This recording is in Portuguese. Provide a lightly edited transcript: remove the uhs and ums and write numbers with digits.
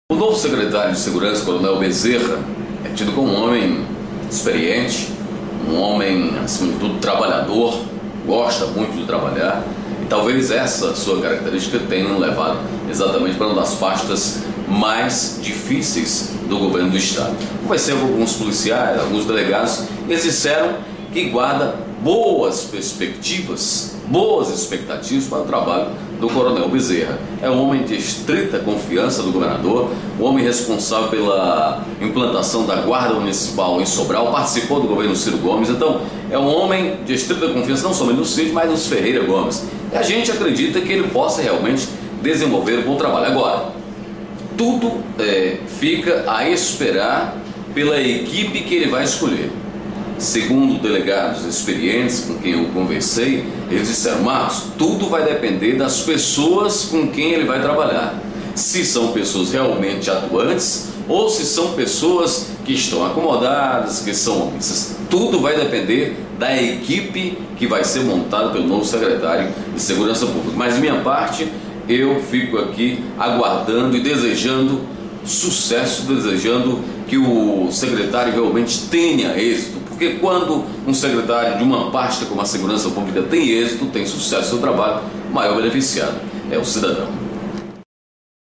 O novo secretário de Segurança, Coronel Bezerra, é tido como um homem experiente, um homem, acima de tudo, trabalhador, gosta muito de trabalhar, e talvez essa sua característica tenha levado exatamente para uma das pastas mais difíceis do governo do Estado. Conversei com alguns policiais, alguns delegados, eles disseram que guarda boas perspectivas, boas expectativas para o trabalho do Coronel Bezerra. É um homem de estrita confiança do governador, um homem responsável pela implantação da Guarda Municipal em Sobral, participou do governo Ciro Gomes, então é um homem de estrita confiança não somente no Ciro, mas nos Ferreira Gomes. E a gente acredita que ele possa realmente desenvolver um bom trabalho. Agora, tudo fica a esperar pela equipe que ele vai escolher. Segundo delegados experientes com quem eu conversei, eles disseram: Marcos, tudo vai depender das pessoas com quem ele vai trabalhar. Se são pessoas realmente atuantes ou se são pessoas que estão acomodadas, que são omissas. Tudo vai depender da equipe que vai ser montada pelo novo secretário de Segurança Pública. Mas de minha parte, eu fico aqui aguardando e desejando sucesso, desejando que o secretário realmente tenha êxito, porque quando um secretário de uma pasta como a Segurança Pública tem êxito, tem sucesso no seu trabalho, o maior beneficiado é o cidadão.